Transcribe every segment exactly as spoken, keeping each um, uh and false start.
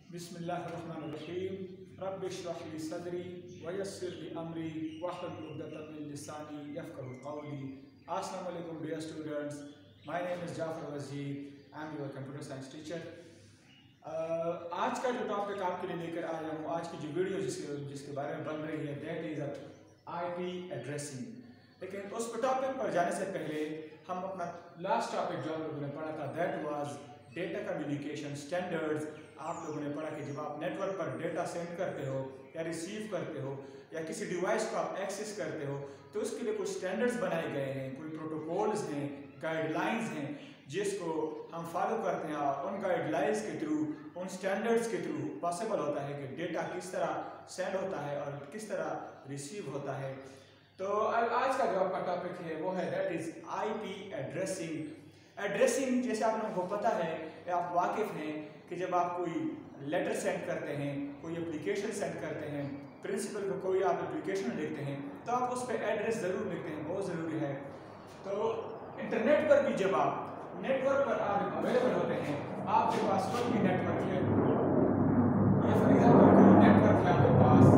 बिस्मिल्लाहिर्रहमानिर्रहीम रब्बि इश्रह ली सदरी वयस्सिर ली अमरी वहलुल उक़दतम मिन लिसानी यफ़क़हू क़ौली। अस्सलामु अलैकुम dear students, my name is Jafar Wazir, I am your computer science teacher. आज का जो टॉपिक आपके लिए लेकर आया हूँ, आज की जो वीडियो जिसके जिसके बारे में बन रही है, that is I P addressing. लेकिन उस टॉपिक पर जाने से पहले हम अपना लास्ट टॉपिक जो आप लोगों ने पढ़ा था, that was data communication standards. आप लोगों ने पढ़ा कि जब आप नेटवर्क पर डेटा सेंड करते हो या रिसीव करते हो या किसी डिवाइस को आप एक्सेस करते हो तो उसके लिए कुछ स्टैंडर्ड्स बनाए गए हैं, कोई प्रोटोकॉल्स हैं, गाइडलाइंस हैं जिसको हम फॉलो करते हैं। और उन गाइडलाइंस के थ्रू, उन स्टैंडर्ड्स के थ्रू पॉसिबल होता है कि डेटा किस तरह सेंड होता है और किस तरह रिसीव होता है। तो आज का जो आपका टॉपिक है वो है that is I P addressing. Addressing जैसे आप लोगों को पता है, आप वाकिफ हैं कि जब आप कोई लेटर सेंड करते हैं, कोई एप्लीकेशन सेंड करते हैं, प्रिंसिपल को कोई आप एप्लीकेशन लिखते हैं तो आप उस पर एड्रेस ज़रूर लिखते हैं, बहुत ज़रूरी है। तो इंटरनेट पर भी जब आप नेटवर्क पर आप अवेलेबल होते हैं, आपके पास कोई भी नेटवर्क है, ये फॉर एग्जाम्पल कोई नेटवर्क है आपके पास,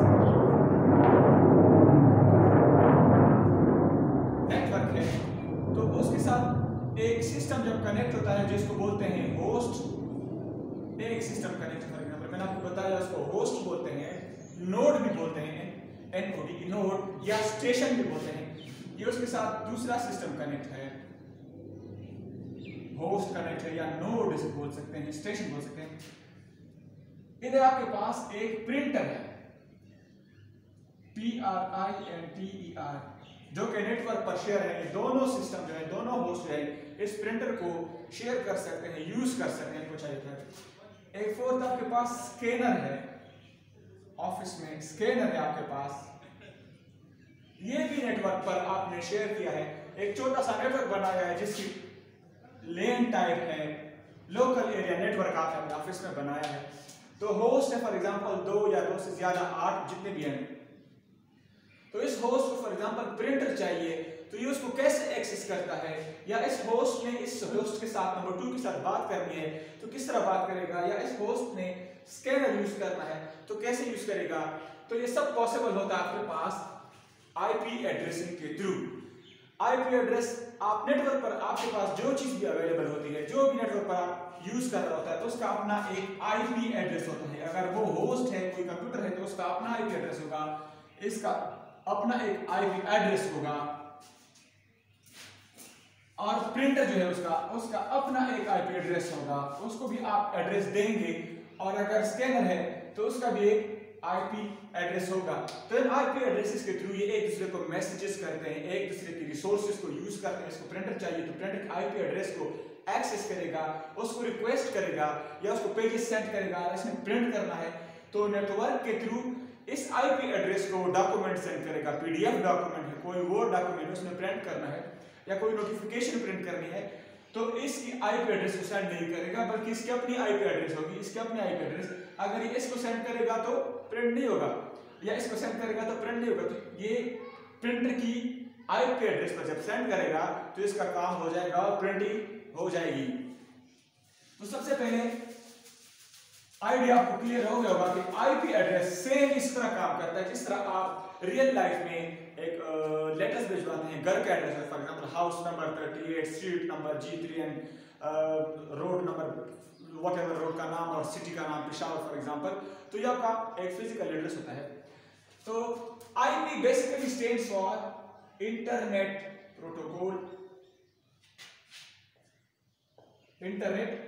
नेटवर्क है तो उसके साथ एक सिस्टम जब कनेक्ट होता है जिसको बोलते हैं होस्ट। एक सिस्टम कनेक्ट फॉर एग्जाम्पल मैंने आपको बताया उसको होस्ट बोलते हैं, नोड भी बोलते हैं, एन ओ डी नोड, या स्टेशन भी बोलते हैं। ये उसके साथ दूसरा सिस्टम कनेक्ट है, होस्ट कनेक्ट है या नोड इसे बोल सकते हैं, स्टेशन बोल सकते हैं। इधर आपके पास एक प्रिंटर है, P R I N T E R, जो कि नेटवर्क पर शेयर है। दोनों सिस्टम जो है, दोनों होस्ट जो है, इस प्रिंटर को शेयर कर सकते हैं, यूज कर सकते हैं कुछ चाहिए था। एक फोर्थ आपके पास स्कैनर है, ऑफिस में स्कैनर है आपके पास, ये भी नेटवर्क पर आपने शेयर किया है। एक छोटा सा नेटवर्क बनाया है जिसकी लेन टाइप है, लोकल एरिया नेटवर्क आपने अपने ऑफिस में बनाया है। तो होस्ट है फॉर एग्जांपल दो या दो से ज्यादा, आठ जितने भी हैं। तो इस होस्ट को फॉर एग्जांपल प्रिंटर चाहिए तो ये उसको कैसे एक्सेस करता है, या इस होस्ट ने इस होस्ट के साथ नंबर टू के साथ बात करनी है तो किस तरह बात करेगा, या इस होस्ट ने स्कैनर यूज करना है तो कैसे यूज करेगा। तो ये सब पॉसिबल होता है आपके पास आईपी एड्रेसिंग के थ्रू। आईपी एड्रेस, आप नेटवर्क पर आपके पास जो चीज भी अवेलेबल होती है, जो भी नेटवर्क पर आप यूज कर रहा होता है तो उसका अपना एक आईपी एड्रेस होता है। अगर वो होस्ट है, कोई कंप्यूटर है तो उसका अपना आईपी एड्रेस होगा, इसका अपना एक आईपी एड्रेस होगा, और प्रिंटर जो है उसका उसका अपना एक आईपी एड्रेस होगा, उसको भी आप एड्रेस देंगे। और अगर स्कैनर है तो उसका भी एक आईपी एड्रेस होगा। तो इन आईपी एड्रेसेस के थ्रू ये एक दूसरे को मैसेजेस करते हैं, एक दूसरे की रिसोर्सेज को यूज करते हैं। इसको प्रिंटर चाहिए तो प्रिंटर के आईपी एड्रेस को एक्सेस करेगा, उसको रिक्वेस्ट करेगा या उसको पेजेस सेंड करेगा, इसने प्रिंट करना है तो नेटवर्क के थ्रू इस आईपी एड्रेस को डॉक्यूमेंट सेंड करेगा। पीडीएफ डॉक्यूमेंट है, कोई वर्ड डॉक्यूमेंट उसमें प्रिंट करना है या कोई नोटिफिकेशन प्रिंट करनी है तो इसकी आईपी एड्रेस को सेंड नहीं करेगा, बल्कि इसकी अपनी आईपी एड्रेस होगी, इसकी अपनी आईपी एड्रेस। अगर ये इसको सेंड करेगा तो प्रिंट नहीं होगा, या इसको सेंड करेगा तो प्रिंट नहीं होगा। तो ये प्रिंटर की आईपी एड्रेस पर जब सेंड करेगा तो इसका काम हो जाएगा और प्रिंटिंग हो जाएगी। तो सबसे पहले आइडिया आपको क्लियर हो गया होगा कि आईपी एड्रेस सेम इस तरह काम करता है जिस तरह आप रियल लाइफ में एक लेटर्स भिजवाते हैं। घर का एड्रेस है for example house number thirty eight, street number G three and road number whatever, road का नाम और सिटी का नाम पेशावर फॉर एग्जांपल। तो ये आपका एक फिजिकल एड्रेस होता है। तो IP basically stands for internet protocol, internet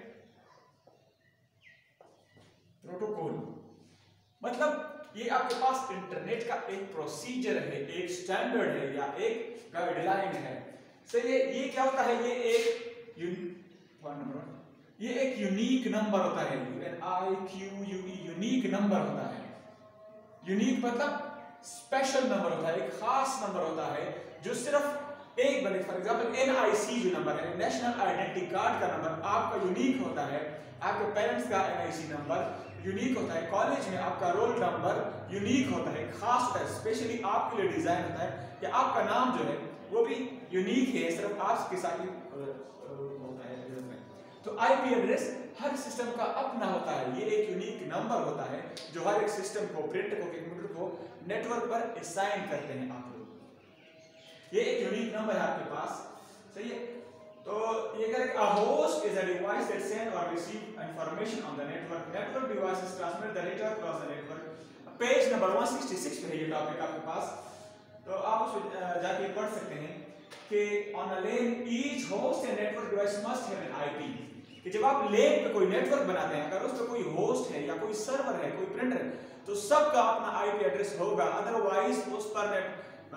protocol मतलब ये आपके पास इंटरनेट का एक प्रोसीजर है, एक स्टैंडर्ड है या एक गाइडलाइन है। सो ये ये क्या होता है, ये एक नंबर, ये एक यूनिक नंबर होता है, N I Q U E, unique number होता है। यूनिक मतलब स्पेशल नंबर होता है, एक खास नंबर होता है जो सिर्फ एक बने। For example N I C जो नंबर है, नेशनल आइडेंटिटी कार्ड का नंबर आपका यूनिक होता है, आपके पेरेंट्स का N I C number unique होता है, कॉलेज में आपका रोल नंबर यूनिक होता है, खास होता है, स्पेशली आपके लिए डिजाइन होता है, या आपका नाम जो है वो भी यूनिक है, सिर्फ आपके साथ ही होता है। तो आईपी एड्रेस हर सिस्टम का अपना होता है, ये एक यूनिक नंबर होता है जो हर एक सिस्टम को, प्रिंटर को, कंप्यूटर को नेटवर्क पर असाइन करते हैं आप लोग। ये एक यूनिक नंबर है आपके पास, सही है। तो ये कह रहे हैं a host is a device that send or receive information on the network. Network devices transmit the data across the network. Page number एक सौ छियासठ में है ये टॉपिक आपके पास, तो आप उसमें जाके पढ़ सकते हैं कि on a LAN each host and network device must have an I P. कि जब आप LAN पे कोई नेटवर्क बनाते हैं, अगर उस पे कोई होस्ट है या कोई सर्वर है, कोई प्रिंटर है, तो सबका अपना आईपी एड्रेस होगा, अदरवाइज उस पर नेट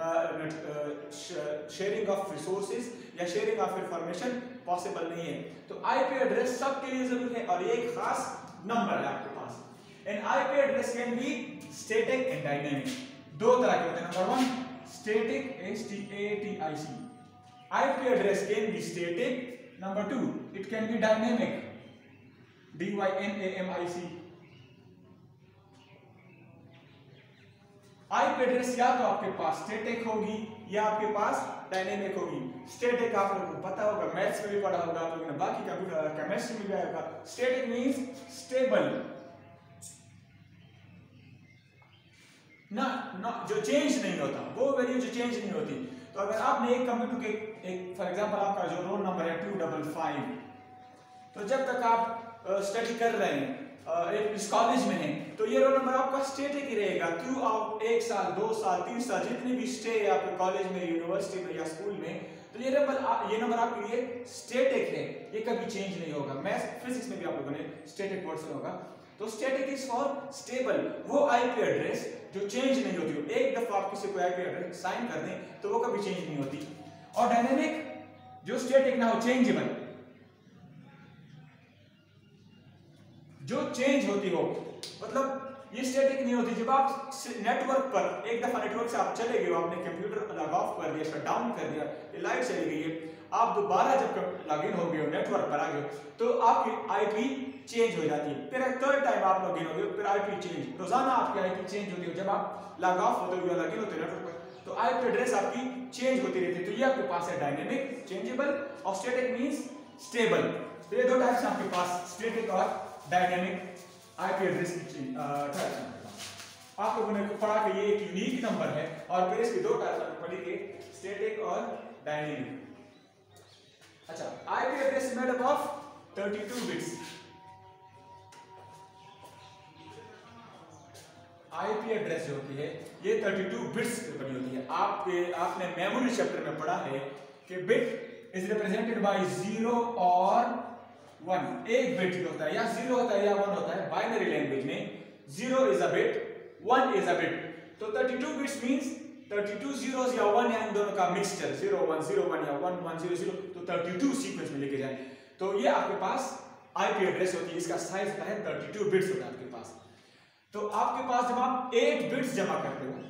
शेयरिंग ऑफ रिसोर्सेज या शेयरिंग ऑफ इंफॉर्मेशन पॉसिबल नहीं है। तो आईपी एड्रेस सबके लिए जरूरी है और ये एक खास नंबर है आपके पास। And IP address can be static and dynamic, दो तरह के होते हैं। Number one static, S T A T I C, IP address can be static. Number two it can be dynamic, D Y N A M I C. IP address या तो आपके पास static होगी या आपके पास डायनेमिक होगी। Static आप लोगों को पता होगा, मैथ्स में भी पढ़ा होगा आप लोगों ने, बाकी कंप्यूटर केमिस्ट्री में भी आया होगा। स्टैटिक मींस स्टेबल, ना ना जो चेंज नहीं होता, वो वैल्यू जो चेंज नहीं होती। तो अगर आपने एक कंप्यूटर के एक फॉर एग्जांपल आपका जो रोल नंबर है टू डबल फाइव, तो जब तक आप स्टडी कर रहे हैं इस कॉलेज में है, तो ये रोल नंबर आपका स्टैटिक ही रहेगा थ्रू आउट एक साल, दो साल, तीन साल, जितने भी स्टे है आपके कॉलेज में, यूनिवर्सिटी में या स्कूल में, तो ये नंबर ये नंबर आपके लिए स्टैटिक है, ये कभी चेंज नहीं होगा। मैथ्स फिजिक्स में भी आप लोगों ने स्टैटिक वर्ड सुना होगा। तो स्टैटिक इज फॉर स्टेबल, वो आईपी एड्रेस जो चेंज नहीं होती। एक दफा आप किसी को आईपी एड्रेस साइन कर दें तो वो कभी चेंज नहीं होती। और डायनेमिक जो स्टैटिक ना हो, चेंजेबल, जो चेंज होती हो, मतलब ये स्टैटिक नहीं होती। जब आप नेटवर्क पर एक दफा नेटवर्क से आप चले गए हो, आपने कंप्यूटर लॉग ऑफ कर दिया, शट डाउन कर दिया, ये लाइट चली गई है, आप दोबारा जब लॉग इन हो गए हो, नेटवर्क पर आ गए, तो आपकी आईपी चेंज हो जाती है। फिर थर्ड टाइम आप लॉग इन हो गए, फिर आईपी चेंज, रोजाना आपकी आईपी चेंज होती है। जब आप लॉग ऑफ होते हो या लॉग इन होते हो नेटवर्क पर, तो आईपी एड्रेस आपकी चेंज होती रहती है। तो ये आपके पास है डायनेमिक, चेंजेबल, और स्टैटिक मींस स्टेबल। तो ये दो टाइप्स आपके पास, स्टैटिक और डायनेमिक आईपी एड्रेस की टाइप्स। आप लोगों ने पढ़ा कि ये एक यूनिक नंबर है, और फिर इसके दो टाइप्स आपने पढ़ी के स्टैटिक और डायनेमिक। अच्छा, IP address is made up of thirty two bits. IP address जो होती है ये थर्टी टू बिट्स पे बनी होती है। आपके आपने मेमोरी चैप्टर में पढ़ा है कि bit is represented by zero और वन। एक बिट जो होता है या जीरो होता है या वन होता है बाइनरी लैंग्वेज में, zero is a bit, one is a bit. तो thirty two bits means thirty two zeros या वन या इन दोनों का mixture, zero one zero one या वन वन जीरो जीरो, तो थर्टी टू सीक्वेंस में लेके जाए। तो ये आपके पास आईपी एड्रेस होती है, इसका साइज होता है थर्टी टू बिट्स होता है आपके पास। तो आपके पास जब आप एट बिट्स जमा करते हो,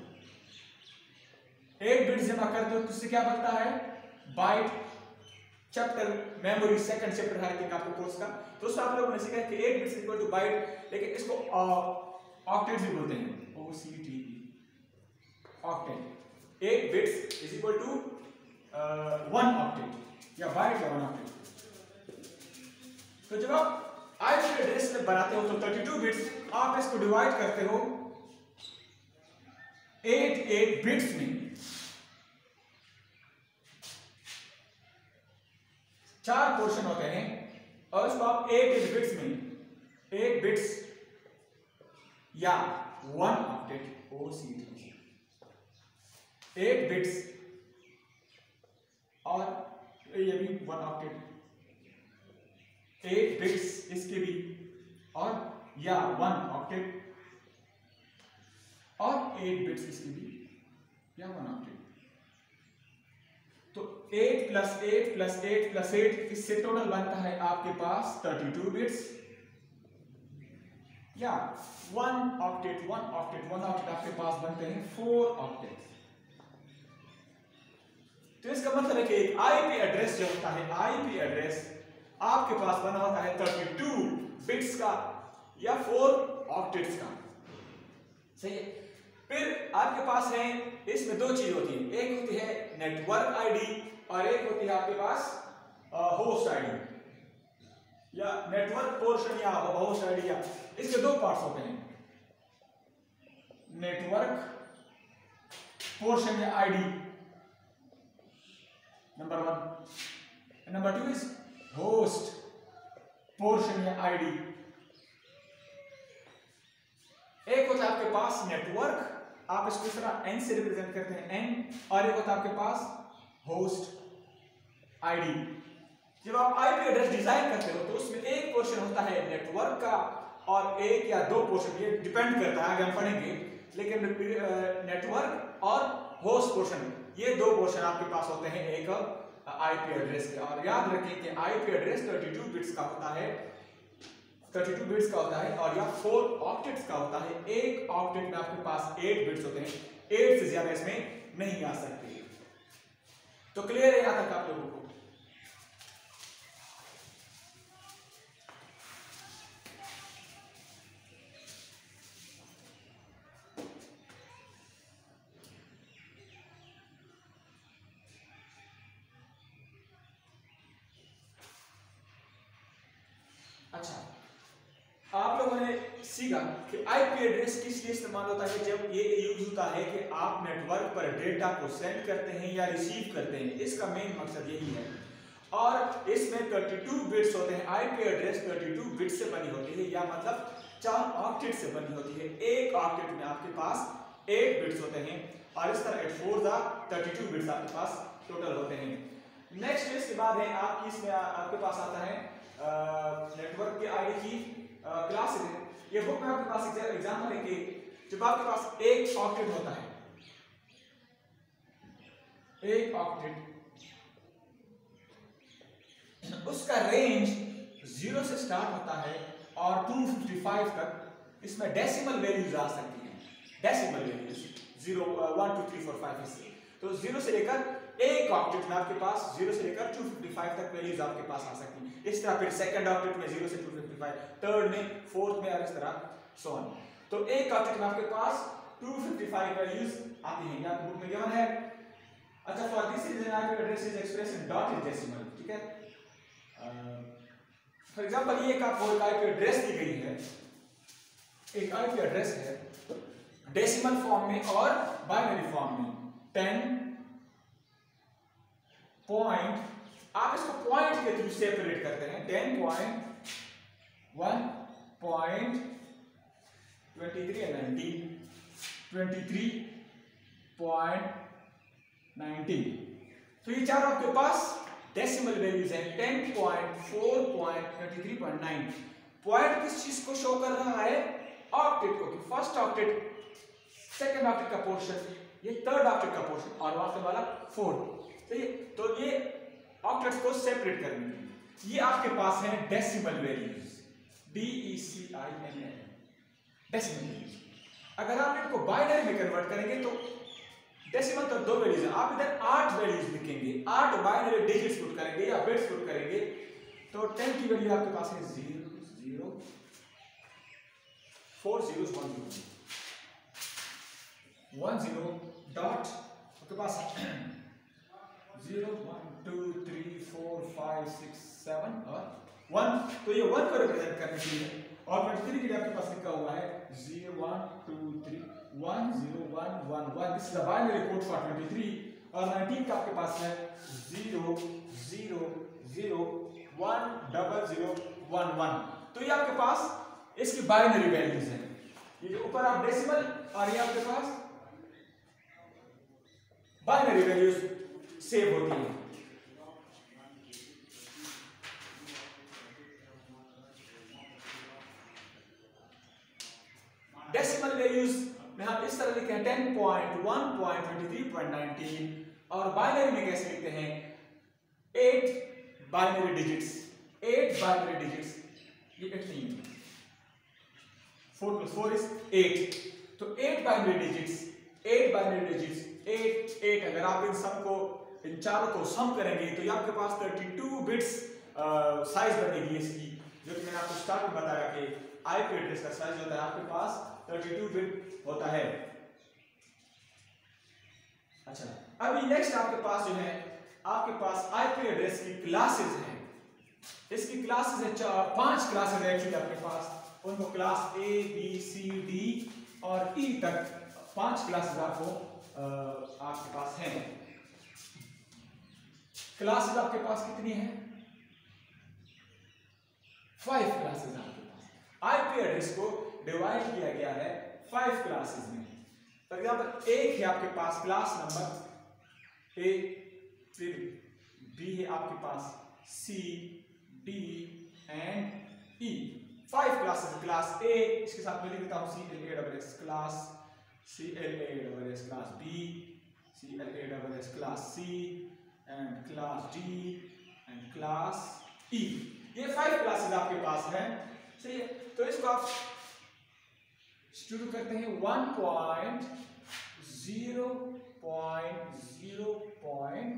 एट बिट्स जमा करते हो तो उससे क्या बनता है, byte. Chapter memory second chapter है आई थिंक आपके कोर्स का, तो उसमें आप लोगों ने सीखा कि eight bits equal to byte, लेकिन इसको ऑक्टेट भी बोलते हैं, O C T E, octet. Eight bits is equal to one octet या बाइट या वन ऑक्टेट। तो जब आप आईपी एड्रेस में बनाते हो तो थर्टी टू बिट्स, आप इसको डिवाइड करते हो एट एट बिट्स में। चार पोर्शन होते हैं और उसको आप एट एट बिट्स में, एट बिट्स या one octet, O C T, eight bits और ये भी वन ऑक्टेट, एट बिट्स इसके भी और या वन ऑक्टेट, और एट बिट्स इसके भी या वन ऑक्टेट। तो eight plus eight plus eight plus eight, इससे टोटल बनता है आपके पास थर्टी टू बिट्स या one octet, one octet one octet आपके पास बनते हैं फोर ऑक्टेट। तो इसका मतलब है कि एक आईपी एड्रेस जो होता है, आईपी एड्रेस आपके पास बना होता है थर्टी टू बिट्स का या फोर ऑक्टेट्स का, सही है। फिर आपके पास है, इसमें दो चीज होती है, एक होती है नेटवर्क आईडी और एक होती है आपके पास होस्ट आईडी। या नेटवर्क पोर्शन या होस्ट आईडी, या इसके दो पार्ट्स होते हैं, नेटवर्क पोर्शन या ID number one, number two is host portion या आईडी। एक होता है आपके पास नेटवर्क, आप इसको इस तरह एन से रिप्रेजेंट करते हैं एन, और एक होता है आपके पास होस्ट आईडी। जब आप आईपी एड्रेस डिजाइन करते हो तो उसमें एक पोर्शन होता है नेटवर्क का और एक या दो पोर्शन, ये डिपेंड करता है, आगे हम पढ़ेंगे, लेकिन नेटवर्क और होस्ट पोर्शन ये दो पोर्शन आपके पास होते हैं एक आईपी एड्रेस के। और याद रखें कि आईपी एड्रेस बत्तीस बिट्स का होता है, बत्तीस बिट्स का होता है, और या फोर ऑक्टेट्स का होता है। एक ऑक्टेट में आपके पास आठ बिट्स होते हैं, आठ से ज्यादा इसमें नहीं आ सकते। तो क्लियर है यहां तक आप लोगों को? अच्छा, आप लोगों ने सीखा कि आईपी एड्रेस किस लिए इस्तेमाल होता है। जब ये यूज होता है कि आप नेटवर्क पर डेटा को सेंड करते हैं या रिसीव करते हैं, इसका मेन मकसद यही है। और इसमें बत्तीस बिट्स होते हैं, आईपी एड्रेस बत्तीस बिट्स से बनी होती है, या मतलब चार ऑक्टेट से बनी होती है। एक ऑक्टेट में आपके पास आठ बिट्स होते हैं, और इस तरह आठ फोर दा बत्तीस बिट्स आपके पास टोटल होते हैं। नेक्स्ट इसके बाद है आपकी, इसमें आपके पास आता है नेटवर्क के आईडी की क्लासेस है। ये बुक में आपके पास एग्जांपल है कि जब आपके पास एक ऑक्टेट होता है, एक ऑक्टेट, उसका रेंज जीरो से स्टार्ट होता है और दो सौ पचपन तक इसमें डेसिमल वैल्यूज आ सकती हैं। Decimal values zero one two three four five इससे, तो जीरो से लेकर एक ऑक्टेट में आपके पास जीरो से लेकर दो सौ पचपन तक वैल्यूज आपके पास आ सकती हैं। इस तरह फिर सेकंड ऑक्टेट में जीरो से दो सौ पचपन, थर्ड में, फोर्थ में, और इस तरह सो ऑन। तो एक ऑक्टेट में आपके पास दो सौ पचपन वैल्यूज आती हैं, आपकी बुक में गिवन है। अच्छा, for this reason IP address is expressed in dotted decimal, ठीक है। फॉर एग्जांपल ये एक आपको एक आईपी एड्रेस दी गई है, एक आईपी एड्रेस है डेसिमल फॉर्म में और बाइनरी फॉर्म में, टेन पॉइंट, आप इसको पॉइंट के थ्रू सेपरेट करते हैं, ten point one point twenty three and nineteen, twenty three point nineteen. तो ये चार आपके पास डेसिमल वैल्यूज हैं, ten point four point twenty three point nine. Point किस चीज को शो कर रहा है? ऑक्टेट को, कि फर्स्ट ऑक्टेट, सेकंड ऑक्टेट का पोर्शन, ये थर्ड ऑक्टेट का पोर्शन, और वहां वाला फोर्थ। तो ये तो ये ऑक्टेट्स को सेपरेट करने के लिए ये आपके पास है decimal values, D E C I M L, decimal values. अगर आप इनको बाइनरी में कन्वर्ट करेंगे तो डेसिमल तो दो वैल्यूज है, आप इधर आठ वैल्यूज लिखेंगे, आठ बाइनरी डिजिट्स पुट करेंगे या बिट्स पुट करेंगे, तो टेन की वैल्यू आपके पास है zero zero four zero one zero one zero dot आपके पास zero one two three four five six seven और वन। तो ये वन को रिप्रेजेंट करने के लिए, और ट्वेंटी थ्री के लिए आपके पास लिखा हुआ है zero one two three one zero one one one, this is the binary code for twenty three. और नाइनटीन का आपके पास है zero zero zero one double zero one one. तो ये आपके पास इसकी बाइनरी वैल्यूज है। ये जो ऊपर आप डेसिमल, और ये आपके पास बाइनरी वैल्यूज सेव होती है। डेसिमल वैल्यूज में हम इस तरह लिखते हैं ten point one point twenty three point nineteen, और बाइनरी में कैसे लिखते हैं? Eight binary digits, eight binary digits, ये एट नहीं है, four plus four is eight, तो eight binary digits, eight binary digits, eight eight. अगर आप इन सब को, इन चारों को सम करेंगे तो ये आपके पास थर्टी टू बिट्स साइज बनेगी इसकी, जो कि मैंने आपको स्टार्ट में बताया कि आईपी एड्रेस का साइज होता है आपके पास थर्टी टू बिट होता है। अच्छा, अभी नेक्स्ट आपके पास जो है, आपके पास आईपी एड्रेस की क्लासेस हैं। इसकी क्लासेस है चार पांच क्लासेस है एक्चुअली आपके पास, उनको class A B C D और ई तक पांच क्लासेस आपको आ, आपके पास हैं। क्लासेस आपके पास कितनी है? फाइव क्लासेस आपके पास। आईपी एड्रेस को डिवाइड किया गया है फाइव क्लासेस में। फॉर एग्जाम्पल एक है आपके पास क्लास नंबर ए, फिर बी है आपके पास C D and E, five classes. Class A इसके साथ मैं लिख देता हूं C L A double S class, C L A double S class B, C L A double S class C and class D and class E. ये five classes आपके पास हैं, सही है। तो इसको आप शुरू करते हैं one point zero point zero point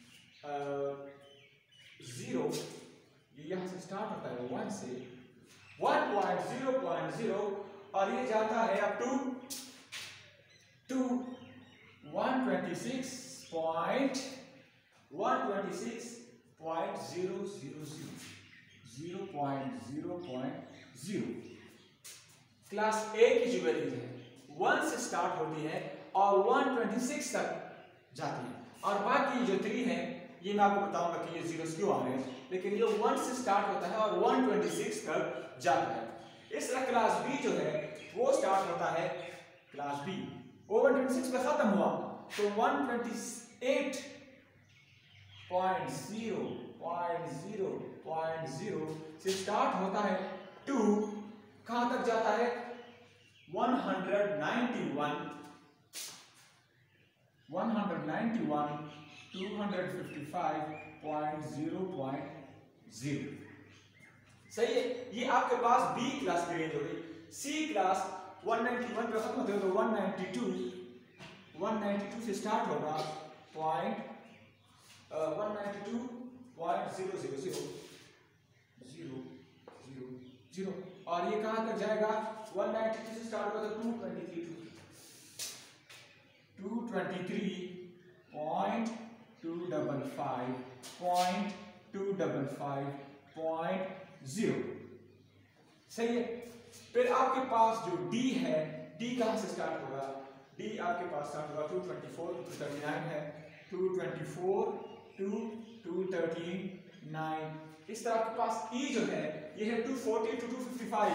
zero, ये यहां से स्टार्ट होता है वन से, one point zero point zero और ये जाता है up to two one twenty six point one twenty six point zero zero zero, zero point zero point zero. Class A की जो वैल्यू है वन से स्टार्ट होती है और वन ट्वेंटी सिक्स तक जाती है, और बाकी जो थ्री है ये मैं आपको बताऊंगा कि ये जीरो क्यों आ रहे हैं, लेकिन ये वन से स्टार्ट होता है और वन ट्वेंटी सिक्स तक जाता है। इस तरह क्लास बी जो है वो स्टार्ट होता है, क्लास बी वो वन ट्वेंटी सिक्स पे खत्म हुआ तो one twenty eight point zero point zero point zero से स्टार्ट होता है टू कहां तक जाता है one ninety one, one ninety one two fifty five point zero point zero, सही है। ये आपके पास बी क्लास की रेंज हो गई। C class one ninety one पे खत्म होते हो तो one ninety two, one ninety two से स्टार्ट होगा point one ninety two point zero zero zero zero zero zero, और ये कहां तक जाएगा वन नाइंटी टू से स्टार्ट होगा तो two twenty three two twenty three point two double five point two double five point zero, सही है। फिर आपके पास जो डी है, डी कहां से स्टार्ट होगा? डी आपके पास स्टार्ट होगा two twenty four two thirty nine है, two twenty four two two thirty nine. इस तरह आपके पास ई जो है ये है two forty two two fifty five,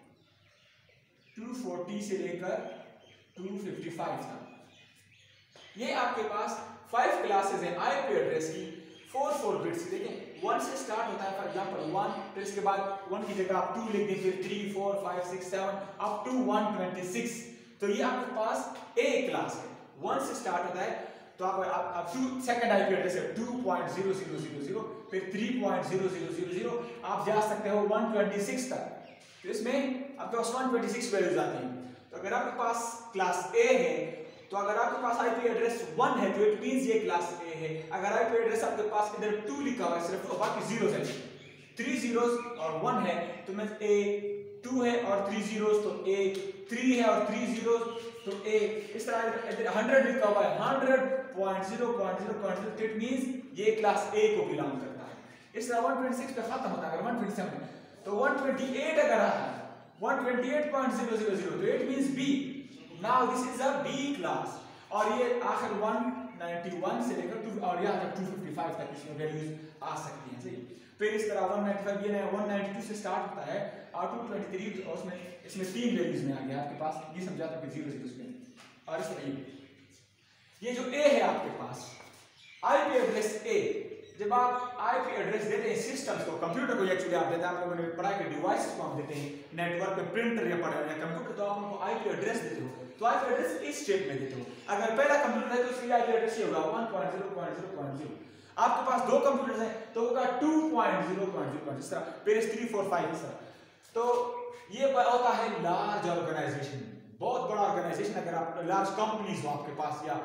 two forty से लेकर टू फिफ्टी फाइव तक। ये आपके पास फाइव क्लासेस हैं आईपी एड्रेस की, फोर फोर बिट्स की। देखिए वन से स्टार्ट होता है, फॉर एग्जांपल वन, फिर इसके बाद वन की जगह आप टू लिख दें, फिर three four five six seven up to one twenty six. तो ये आपके पास ए क्लास है, वन से स्टार्ट होता है तो आप आप, आप टू सेकंड आईपी एड्रेस है two point zero zero zero zero, फिर three point zero zero zero zero, आप जा सकते हो वन ट्वेंटी सिक्स तक। तो इसमें आपके पास वन ट्वेंटी सिक्स वैल्यूज आती हैं। तो अगर आपके पास क्लास ए है तो अगर आपके पास आईपी एड्रेस वन है तो इट मींस ये क्लास ए है। अगर आईपी एड्रेस आपके पास इधर टू लिखा हुआ है सिर्फ और बाकी जीरोस है, थ्री जीरोस और वन है तो मींस ए टू है और थ्री जीरोस तो ए, थ्री है और थ्री जीरोस तो ए। इस तरह हंड्रेड लिखा हुआ है hundred point zero point zero point zero, it means ये क्लास ए को बिलोंग करता है। इस तरह वन ट्वेंटी सिक्स पे खत्म होता है। अगर वन ट्वेंटी सेवन तो वन ट्वेंटी एट अगर आ रहा है one twenty eight point zero zero zero तो it means B. Now this is a B class, और ये आखिर वन नाइंटी वन से लेकर टू और यहाँ तक टू फिफ्टी फाइव तक इसमें वैल्यूज आ सकती हैं, सही। फिर इस तरह वन नाइंटी फाइव ये वन नाइंटी टू से स्टार्ट होता है और टू ट्वेंटी थ्री और उसमें इसमें तीन वैल्यूज में आ गया आपके पास, ये समझा था कि जीरो जीरो में। और इस तरह ये जो ए है आपके पास आईपी एड्रेस ए, जब आप आईपी एड्रेस देते हैं सिस्टम्स को, कंप्यूटर को एक्चुअली आप देते हैं, आप लोगों ने पढ़ा कि डिवाइसेस को हम देते हैं नेटवर्क पे, प्रिंटर या पढ़ा या कंप्यूटर, तो आप उनको आईपी एड्रेस देते हो। तो आईपी एड्रेस इस स्टेट में देते हो। अगर पहला कंप्यूटर है तो उसकी आईपी एड्रेस ये होगा one point zero point zero point zero. आपके पास दो कंप्यूटर्स हैं तो होगा two point zero point zero इस तरह, फिर थ्री फोर फाइव इस तरह। तो ये होता है लार्ज ऑर्गेनाइजेशन, बहुत बड़ा ऑर्गेनाइजेशन। अगर आप लार्ज कंपनीज हो आपके पास या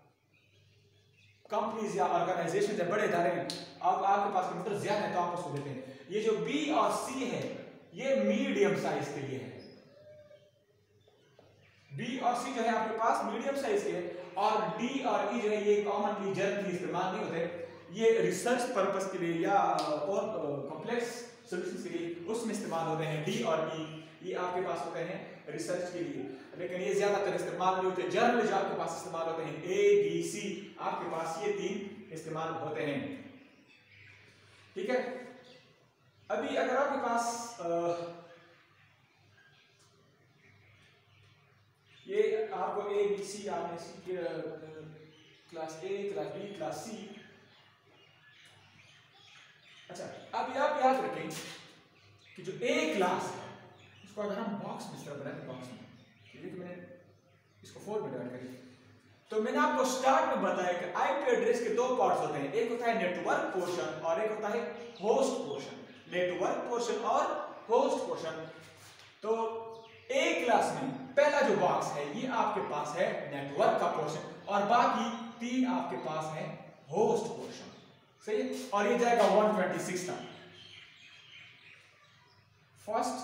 कंपनीज या ऑर्गेनाइजेशन है, बड़े इदारे हैं, अब आपके पास कंप्यूटर ज्यादा है तो आप उसको देते हैं। ये जो बी और सी है ये मीडियम साइज के लिए है, बी और सी जो है आपके पास मीडियम साइज के, और डी और ई जो है ये कॉमनली जनरली इस्तेमाल नहीं होते, ये रिसर्च पर्पस के लिए या और कॉम्प्लेक्स सॉल्यूशंस के लिए उसमें इस्तेमाल होते हैं। डी और ई ये आपके पास होते हैं रिसर्च के लिए, लेकिन ये ज्यादातर इस्तेमाल नहीं होते। जनरल जो आपके पास इस्तेमाल होते हैं ए बी सी, आपके पास ये तीन इस्तेमाल होते हैं। ठीक है, अभी अगर आपके पास आ, ये आपको ए बी सी आपने C class A class B class C. अच्छा, अब आप याद रखें कि जो ए क्लास है उसको अगर हम बॉक्स में इस तरह बनाएं, बॉक्स में ये मैंने इसको फोर में डिवाइड करी, तो मैंने आपको स्टार्ट में बताया कि आईपी एड्रेस के दो पार्ट्स होते हैं, एक होता है नेटवर्क पोर्शन और एक होता है होस्ट पोर्शन। नेटवर्क पोर्शन और होस्ट पोर्शन। तो ए क्लास में पहला जो बॉक्स है ये आपके पास है नेटवर्क का पोर्शन और बाकी तीन आपके पास है होस्ट पोर्शन। सही है, और ये जाएगा वन ट्वेंटी सिक्स तक। First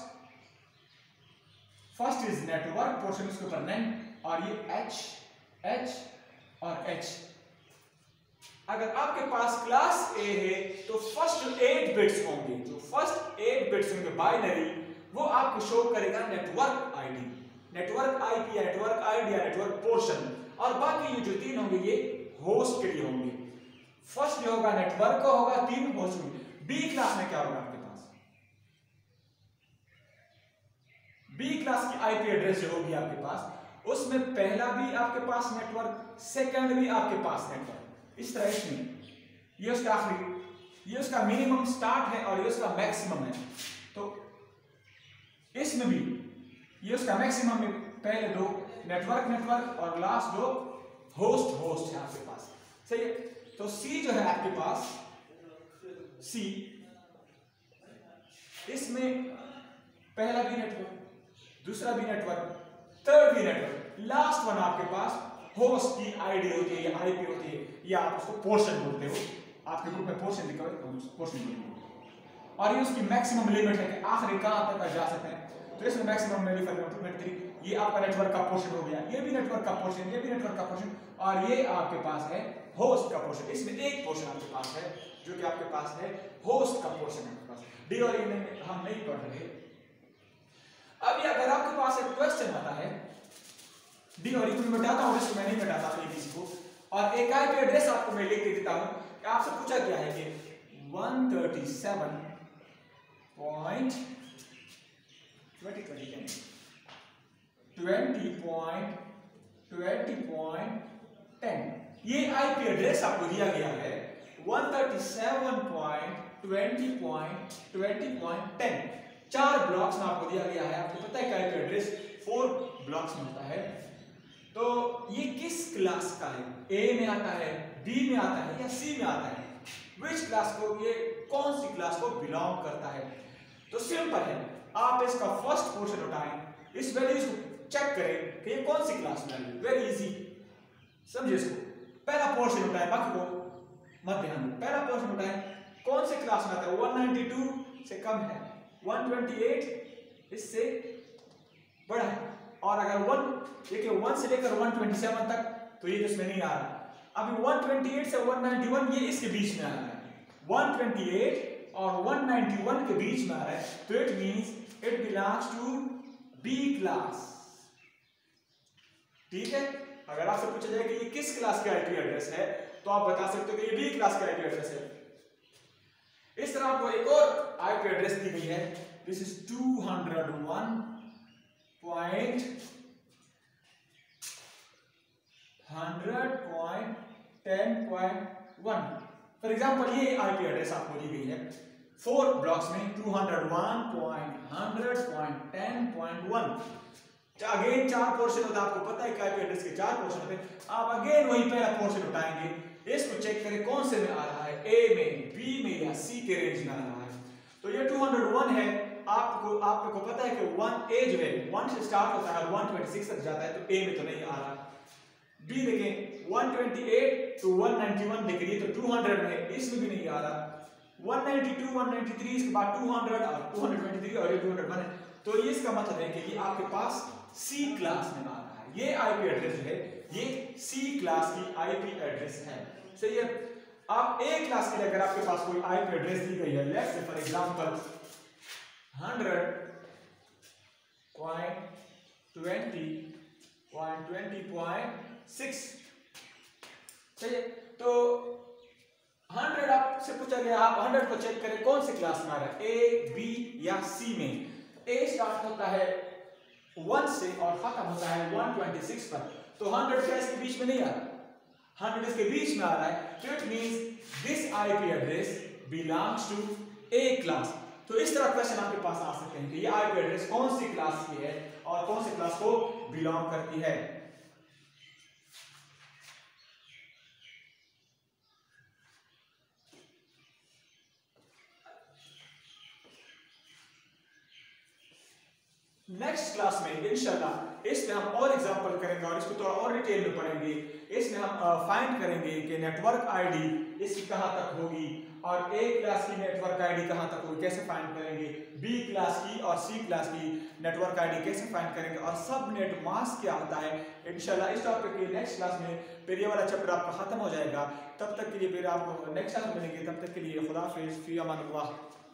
first is network portion, इसके ऊपर नाइन और ये एच एच और एच। अगर आपके पास क्लास ए है तो फर्स्ट एट बिट्स होंगे, जो फर्स्ट एट बिट्स होंगे बाइनरी, वो आपको शो करेगा नेटवर्क आईडी, नेटवर्क आईपी या नेटवर्क आईडी या नेटवर्क पोर्शन, और बाकी ये जो तीन होंगे ये होस्ट के लिए होंगे। फर्स्ट जो होगा नेटवर्क का होगा, तीन होस्ट होंगे। बी क्लास में क्या होगा आपके पास? बी क्लास की आईपी एड्रेस जो होगी आपके पास, उसमें पहला भी आपके पास नेटवर्क, सेकंड भी आपके पास नेटवर्क, इस तरह इसमें ये उसका आखिरी, ये उसका मिनिमम स्टार्ट है और ये उसका मैक्सिमम है। तो इसमें भी ये उसका मैक्सिमम में पहले दो नेटवर्क नेटवर्क और लास्ट दो होस्ट होस्ट है आपके पास। सही है, तो सी जो है आपके पास, सी इसमें पहला भी नेटवर्क, दूसरा भी नेटवर्क, थर्ड भी नेटवर्क, लास्ट वन आपके पास होस्ट की आईडी होती है या आईपी होती है, या आप उसको पोर्शन बोलते हो, आपके ग्रुप में पोर्शन लिखा हुआ है, पोर्शन बोलते हो। और ये उसकी मैक्सिमम लिमिट है कि आखिरी कहां तक जा सकते हैं। तो इसमें मैक्सिमम थ्री, ये आपका नेटवर्क का पोर्शन हो गया, ये भी नेटवर्क का पोर्शन, ये भी नेटवर्क का पोर्शन, और ये आपके पास है होस्ट का पोर्शन। इसमें एक पोर्शन आपके पास है जो कि आपके पास है होस्ट का पोर्शन आपके पास। डी और ई में हम नहीं पढ़ रहे। अभी अगर आपके पास एक क्वेश्चन आता है, डी और ई को मिटाता हूं, इसको मैं नहीं मिटाता ए बी सी को, और एक आईपी एड्रेस आपको मैं लिख के देता हूं कि आपसे पूछा गया है कि one thirty seven point twenty point twenty point ten, ये आईपी एड्रेस आपको दिया गया है one thirty seven point twenty point twenty point ten. चार ब्लॉक्स में आपको दिया गया है। आपको पता है कि आईपी एड्रेस फोर ब्लॉक्स में होता है। तो ये किस क्लास का है? ए में आता है, बी में आता है या सी में आता है? विच क्लास को, ये कौन सी क्लास को बिलोंग करता है? तो सिंपल है, आप इसका फर्स्ट पोर्शन उठाएं, इस वैल्यूज को चेक करें कि ये कौन सी क्लास में है। वेरी इजी, समझिए इसको। पहला पोर्शन उठाएं, बाकी को मत ध्यान दो। पहला पोर्शन उठाएं, कौन से क्लास में आता है? वन नाइंटी टू से कम है, वन ट्वेंटी एट इससे बड़ा है, और अगर वन देखिए वन से लेकर वन ट्वेंटी सेवन तक तो ये इसमें नहीं आ रहा। अभी वन ट्वेंटी एट से वन नाइंटी वन ये इसके बीच में आ रहा है, वन ट्वेंटी एट और वन नाइंटी वन के बीच में आ रहा है, तो it means it belongs to B class. ठीक है, अगर आपसे पूछा जाए कि ये किस क्लास का आईपी एड्रेस है तो आप बता सकते हो कि ये बी क्लास का आईपी एड्रेस है। इस तरह आपको एक और आईपी एड्रेस दी गई है, this is two hundred one point hundred point ten point one. For example ये आईपी एड्रेस आपको दी गई है फोर ब्लॉक्स में, two hundred one point hundred point ten point one. Again चार पोर्शन होता है, आपको पता है कि आईपी एड्रेस के चार पोर्शन होते हैं। आप अगेन वही पहला पोर्शन उठाएंगे, इसको चेक करें कौन से में आ रहा है, ए में, बी में या सी के रेंज में आ रहा है। तो ये टू हंड्रेड वन है, आपको आपको पता है कि वन ए जो है वन से स्टार्ट होता है और वन ट्वेंटी सिक्स तक जाता है, तो ए में तो नहीं आ रहा। बी देखें one twenty eight to one ninety one देख रही है, तो टू हंड्रेड में है, इसमें भी नहीं आ रहा। One ninety two, one ninety three, इसके बाद टू हंड्रेड और टू ट्वेंटी थ्री और ये टू हंड्रेड वन है। तो ये इसका मतलब है कि ये आपके पास सी क्लास में आ रहा है। ये आईपी एड्रेस है, ये सी क्लास की आईपी एड्रेस है। सही है। आप एक क्लास के लिए अगर आपके पास कोई आईपी एड्रेस दी गई है, let's say for example hundred point twenty point twenty point six, चलिए तो हंड्रेड आपसे पूछा गया, आप हंड्रेड को चेक करें कौन सी क्लास में आ रहा है, ए बी या सी में। ए स्टार्ट होता है वन से और खत्म होता है वन ट्वेंटी सिक्स पर, तो हंड्रेड क्या इसके बीच में नहीं आ रहा, हंड्रेड इसके बीच में आ रहा है, तो it means this IP address belongs to A class. तो इस तरह क्वेश्चन आपके पास आ सकते हैं कि ये आईपी एड्रेस कौन सी क्लास की है और कौन सी क्लास को बिलोंग करती है। नेक्स्ट क्लास में इंशाल्लाह इसमें हम और एग्जांपल करेंगे और इसको थोड़ा और डिटेल में पढ़ेंगे। इसमें हम फाइंड करेंगे कि नेटवर्क आईडी इसकी कहां तक होगी और ए क्लास की नेटवर्क आईडी कहां तक होगी, कैसे फाइंड करेंगे, बी क्लास की और सी क्लास की नेटवर्क आईडी कैसे फाइंड करेंगे, और सब नेट मास्क क्या होता है। इंशाल्लाह इस टॉपिक के नेक्स्ट क्लास में फिर ये वाला चैप्टर आपका खत्म हो जाएगा। तब तक के लिए फिर आप नेक्स्ट क्लास में मिलेंगे, तब तक के लिए खुदा हाफिज़, फी अमान अल्लाह।